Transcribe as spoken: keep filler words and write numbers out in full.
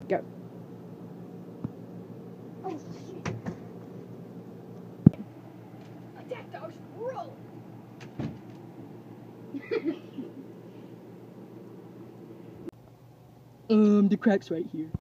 Go. Oh, shit. Attack dogs, roll! Um, the crack's right here.